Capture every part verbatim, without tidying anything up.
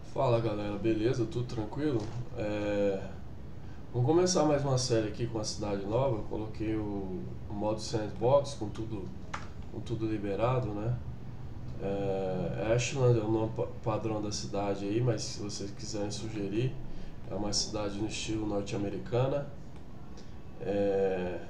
Fala galera, beleza? Tudo tranquilo? É... Vamos começar mais uma série aqui com a cidade nova. Eu coloquei o, o modo sandbox com tudo, com tudo liberado, né? É... Ashland é o nome pa- padrão da cidade aí, mas se vocês quiserem sugerir, é uma cidade no estilo norte-americana. É...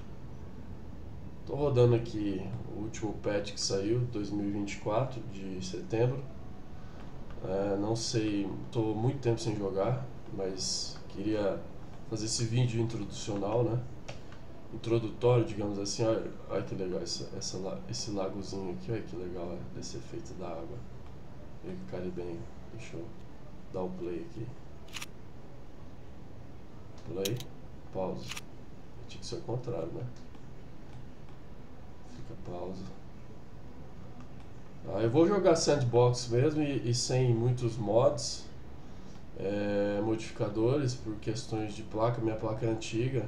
Tô rodando aqui o último patch que saiu, dois mil e vinte e quatro, de setembro. É, não sei, estou muito tempo sem jogar, mas queria fazer esse vídeo introducional, né? Introdutório, digamos assim. Olha, olha que legal essa, essa, la- esse lagozinho aqui, olha que legal é, esse efeito da água. Meio que caribenho. Deixa eu dar o play aqui. Play, pausa. Tinha que ser o contrário, né? Fica pausa. Ah, eu vou jogar sandbox mesmo e, e sem muitos mods, é, modificadores, por questões de placa. Minha placa é antiga.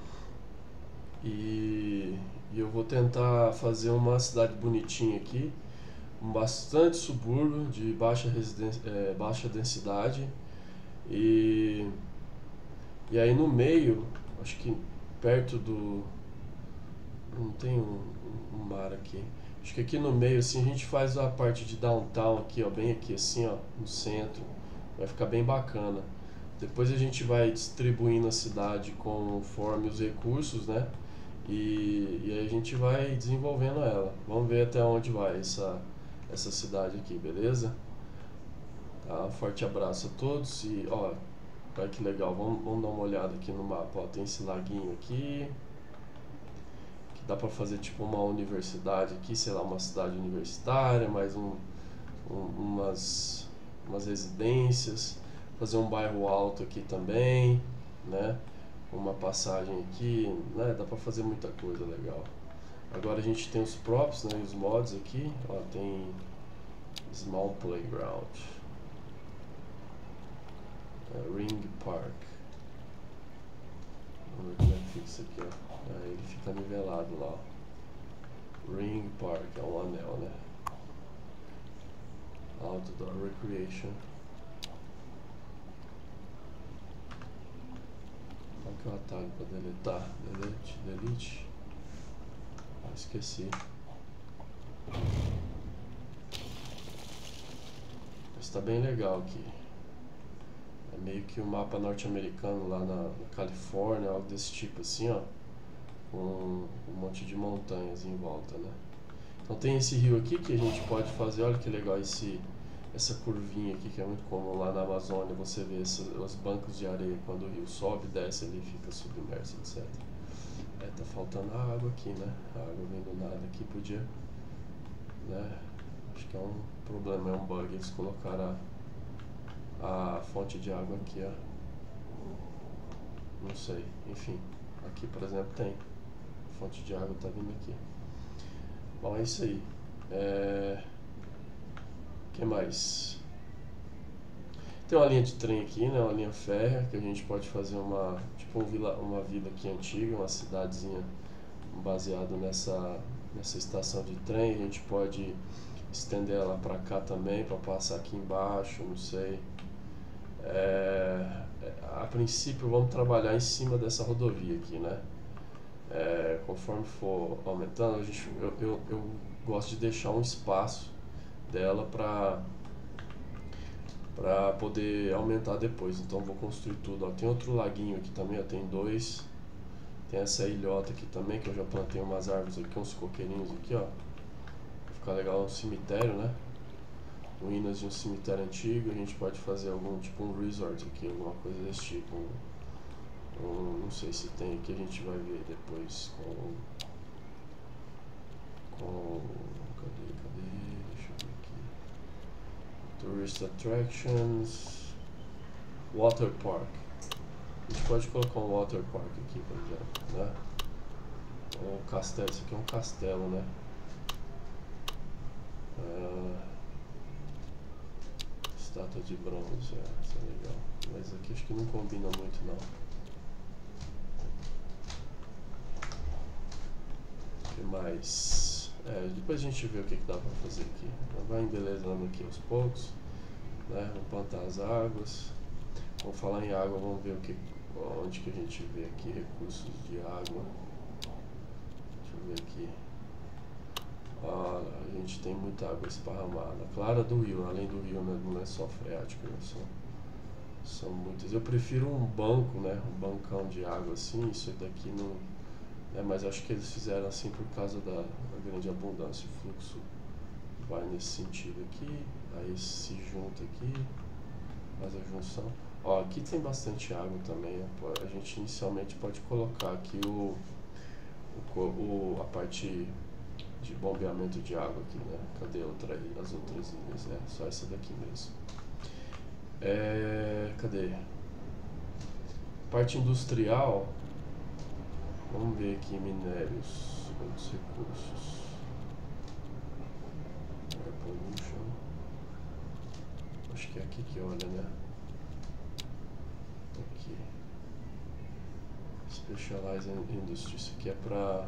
E, e eu vou tentar fazer uma cidade bonitinha aqui, com bastante subúrbio de baixa, residência, é, baixa densidade. E, e aí no meio, acho que perto do. Não tem um, um mar aqui. Acho que aqui no meio assim a gente faz a parte de downtown aqui, ó, bem aqui assim, ó, no centro. Vai ficar bem bacana. Depois a gente vai distribuindo a cidade conforme os recursos, né? E, e aí a gente vai desenvolvendo ela. Vamos ver até onde vai essa, essa cidade aqui, beleza? Tá, um forte abraço a todos e ó, olha que legal, vamos, vamos dar uma olhada aqui no mapa. Ó, tem esse laguinho aqui, que dá pra fazer tipo uma universidade aqui, sei lá, uma cidade universitária, mais um, um, umas, umas residências, fazer um bairro alto aqui também, né? Uma passagem aqui, né? Dá pra fazer muita coisa legal. Agora a gente tem os props, né, os mods aqui. Ó, tem Small Playground, é, Ring Park. Vamos ver como é que fica isso aqui, ó. Ah, ele fica nivelado lá, ó. Ring Park é um anel, né? Outdoor Recreation. Qual que é o atalho para deletar? Delete, delete. Ah, esqueci. Mas tá bem legal aqui. É meio que um mapa norte-americano lá na, na Califórnia, algo desse tipo assim, ó. Com um monte de montanhas em volta, né? Então tem esse rio aqui que a gente pode fazer. Olha que legal esse, essa curvinha aqui que é muito comum lá na Amazônia. Você vê esses, os bancos de areia quando o rio sobe, desce ali, fica submerso, etcétera. É, tá faltando a água aqui, né? A água vem do nada aqui, podia, né? Acho que é um problema, é um bug. Eles colocaram a, a fonte de água aqui, ó. Não sei, enfim. Aqui, por exemplo, tem. A fonte de água tá vindo aqui. Bom, é isso aí. É... que mais? Tem uma linha de trem aqui, né? Uma linha férrea que a gente pode fazer uma tipo um vila, uma vila aqui antiga, uma cidadezinha baseado nessa nessa estação de trem. A gente pode estender ela para cá também, para passar aqui embaixo, não sei. É, a princípio vamos trabalhar em cima dessa rodovia aqui, né? É, conforme for aumentando, a gente, eu, eu, eu gosto de deixar um espaço dela para para poder aumentar depois. Então vou construir tudo. Ó, tem outro laguinho aqui também, ó, tem dois. Tem essa ilhota aqui também, que eu já plantei umas árvores aqui, uns coqueirinhos aqui, ó. Vai ficar legal, um cemitério, né? Ruínas de um cemitério antigo. A gente pode fazer algum tipo um resort aqui, alguma coisa desse tipo. Um, um, não sei se tem aqui, a gente vai ver depois com com cadê, cadê? Deixa eu ver aqui. Tourist Attractions, Water Park. A gente pode colocar um Water Park aqui, por exemplo, né? Ou castelo, isso aqui é um castelo, né? Ah, estátua de bronze, é, isso é legal. Mas aqui acho que não combina muito, não. O que mais? É, depois a gente vê o que, que dá pra fazer aqui. Vai embelezando aqui aos poucos. né? Vamos plantar as águas. Vamos falar em água, vamos ver o que, onde que a gente vê aqui recursos de água. Deixa eu ver aqui. Ah, a gente tem muita água esparramada. Clara do rio, além do rio, né, não é só freático, né, são, são muitas. Eu prefiro um banco, né, um bancão de água assim. Isso daqui não é, mas acho que eles fizeram assim por causa da, da grande abundância. O fluxo vai nesse sentido aqui, aí se junta aqui, faz a junção. Ó, aqui tem bastante água também. A gente inicialmente pode colocar aqui o, o, o a parte de bombeamento de água aqui, né? Cadê outra, as outras ilhas? É só essa daqui mesmo. É, cadê? Parte industrial. Vamos ver aqui minérios, outros recursos. Air pollution. Acho que é aqui que olha, né? Aqui. Specialized Industry. Isso aqui é para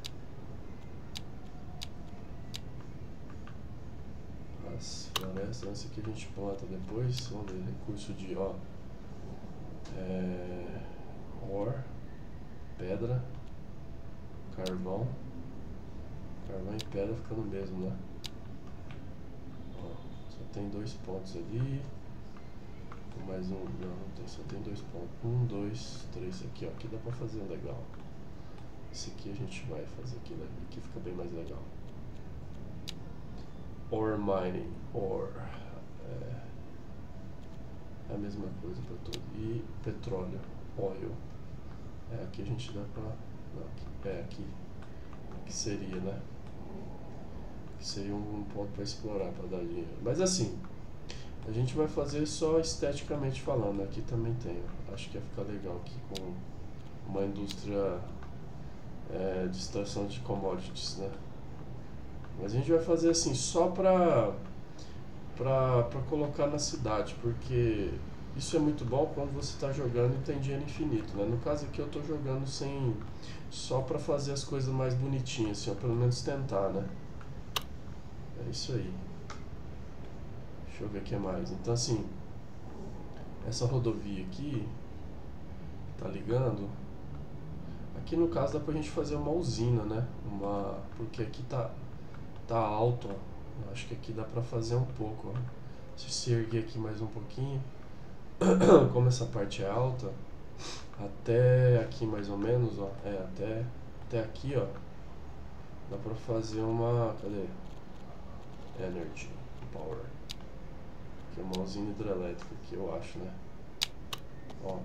as florestas. Esse aqui a gente planta depois. Vamos ver, recurso de, ó, é, ore, pedra, carvão. Carvão e pedra fica no mesmo, né? Ó, só tem dois pontos ali. Mais um, não, não tem, só tem dois pontos. Um, dois, três aqui, ó. Aqui dá pra fazer legal. Esse aqui a gente vai fazer aqui, né? Aqui fica bem mais legal. Ore mining, ore. É, é a mesma coisa para tudo. E petróleo, oil. É, aqui a gente dá pra. Não, aqui, é, aqui. Que seria, né? Que seria um ponto para explorar, para dar dinheiro. Mas assim, a gente vai fazer só esteticamente falando. Aqui também tem. Acho que ia ficar legal aqui com uma indústria é, de extração de commodities, né? Mas a gente vai fazer assim só pra, pra, pra colocar na cidade, porque isso é muito bom quando você está jogando e tem dinheiro infinito, né? No caso aqui eu estou jogando sem, só pra fazer as coisas mais bonitinhas, assim, ou pelo menos tentar, né? É isso aí. Deixa eu ver o que mais. Então assim, essa rodovia aqui tá ligando. Aqui no caso dá pra gente fazer uma usina, né? Uma, porque aqui tá tá alto, ó. Eu acho que aqui dá pra fazer um pouco, ó. Se se erguer aqui mais um pouquinho, como essa parte é alta, até aqui mais ou menos, ó, é, até, até aqui, ó, dá pra fazer uma, cadê? Energy, power, que é uma usina hidrelétrica aqui, eu acho, né? Ó,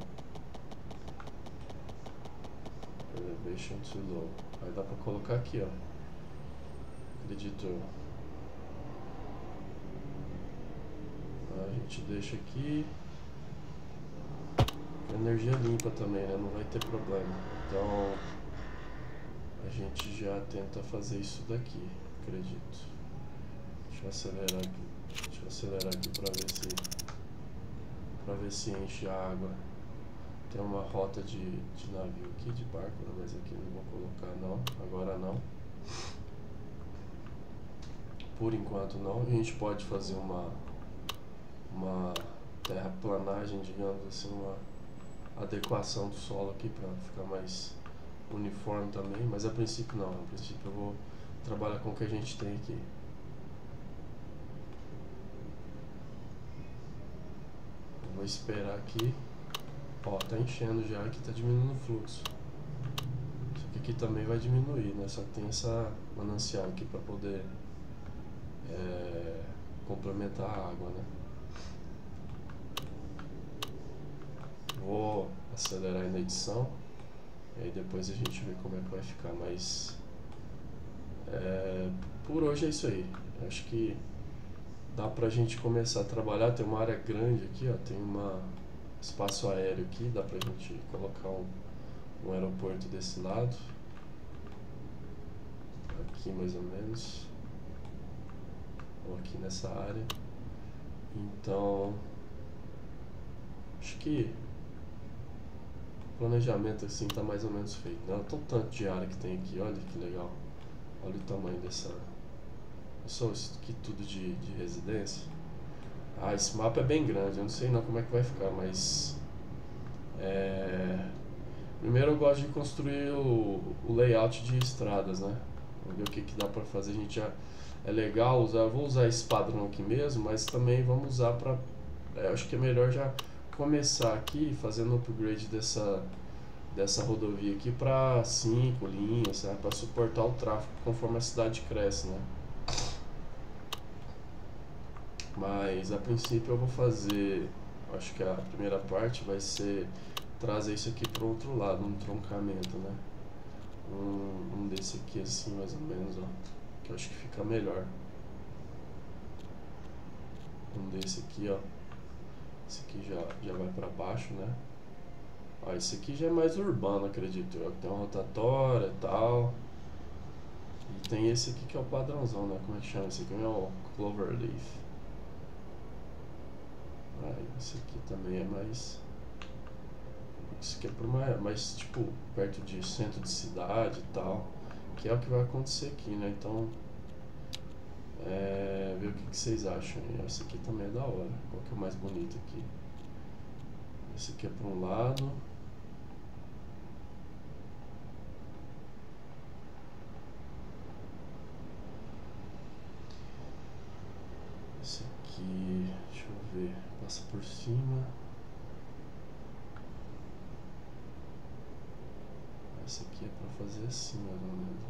elevation too low, aí dá pra colocar aqui, ó, acredito eu. A gente deixa aqui. Energia limpa também, né? Não vai ter problema. Então a gente já tenta fazer isso daqui, acredito. Deixa eu acelerar aqui. Deixa eu acelerar aqui pra ver se pra ver se enche a água. Tem uma rota de, de navio aqui, de barco, né? Mas aqui não vou colocar não. Agora não. Por enquanto não. A gente pode fazer uma uma terraplanagem, digamos assim, uma adequação do solo aqui para ficar mais uniforme também, mas a princípio não, a princípio eu vou trabalhar com o que a gente tem aqui. Eu vou esperar aqui, ó, tá enchendo já, aqui tá diminuindo o fluxo. Só que aqui também vai diminuir, né? Só que tem essa manancial aqui para poder é, complementar a água, né? Vou acelerar aí na edição e aí depois a gente vê como é que vai ficar, mas é, por hoje é isso aí. Acho que dá pra gente começar a trabalhar. Tem uma área grande aqui, ó, tem um espaço aéreo aqui, dá pra gente colocar um, um aeroporto desse lado, aqui mais ou menos, ou aqui nessa área. Então acho que planejamento assim tá mais ou menos feito, né? Olha o tanto de área que tem aqui, olha que legal. Olha o tamanho dessa. Só isso aqui tudo de, de residência. Ah, esse mapa é bem grande, eu não sei não como é que vai ficar, mas é, primeiro eu gosto de construir o, o layout de estradas, né? Vamos ver o que, que dá pra fazer. A gente já é legal usar, eu vou usar esse padrão aqui mesmo, mas também vamos usar pra. É, acho que é melhor já começar aqui fazendo o upgrade dessa dessa rodovia aqui para cinco linhas, né, para suportar o tráfego conforme a cidade cresce, né? Mas a princípio eu vou fazer, acho que a primeira parte vai ser trazer isso aqui para o outro lado, um troncamento, né? Um, um desse aqui assim, mais ou menos, ó, que eu acho que fica melhor. Um desse aqui, ó. Esse aqui já, já vai para baixo, né? Ó, esse aqui já é mais urbano, acredito eu. Tem uma rotatória e tal. E tem esse aqui que é o padrãozão, né? Como é que chama? Esse aqui é o Cloverleaf. Aí, esse aqui também é mais. Isso aqui é por mais, mais, tipo, perto de centro de cidade e tal. Que é o que vai acontecer aqui, né? Então, é, ver o que, que vocês acham. E esse aqui também é da hora. Qual que é o mais bonito aqui? Esse aqui é para um lado. Esse aqui, deixa eu ver, passa por cima. Esse aqui é para fazer assim, mais ou menos,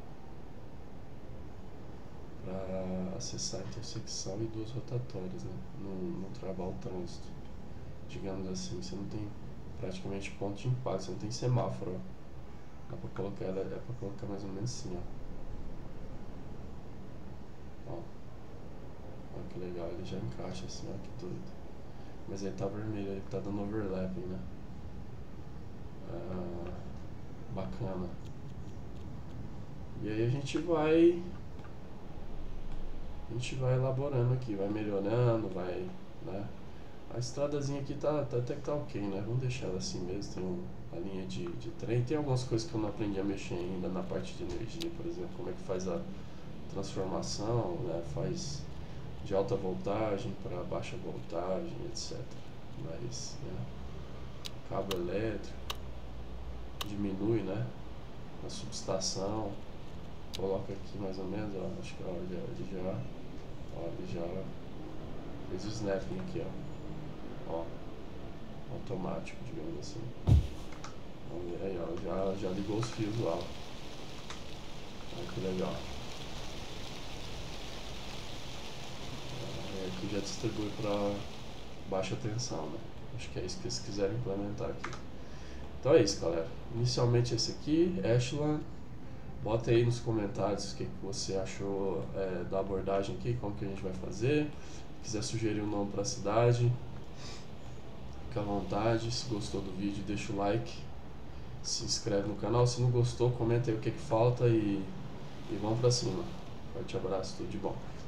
para acessar a intersecção e duas rotatórias, né? Não, não travar o trânsito. Digamos assim, você não tem praticamente ponto de impacto, você não tem semáforo, ó. Dá pra colocar ela, é pra colocar mais ou menos assim, ó. Ó, ó que legal, ele já encaixa assim, ó, que doido. Mas ele tá vermelho, ele tá dando overlapping, né? Ah, bacana. E aí a gente vai a gente vai elaborando aqui, vai melhorando, vai, né? A estradazinha aqui tá, tá até que tá ok, né? Vamos deixar ela assim mesmo. Tem um, a linha de, de trem. Tem algumas coisas que eu não aprendi a mexer ainda na parte de energia, por exemplo, como é que faz a transformação, né? Faz de alta voltagem para baixa voltagem, etcétera. Mas, né? Cabo elétrico, diminui, né? A subestação, coloca aqui mais ou menos, ó, acho que ó, ele, ele já, ó, ele já fez o snapping aqui, ó, ó, automático, digamos assim. Vamos ver aí, ó, já, já ligou os fios lá, ó. Olha que legal. É, aqui já distribui para baixa tensão, né? Acho que é isso que eles quiserem implementar aqui. Então é isso, galera. Inicialmente esse aqui, Ashland. Bota aí nos comentários o que, que você achou é, da abordagem aqui, como que a gente vai fazer. Se quiser sugerir um nome para a cidade, fica à vontade. Se gostou do vídeo, deixa o like. Se inscreve no canal. Se não gostou, comenta aí o que, que falta e, e vamos para cima. Forte abraço, tudo de bom.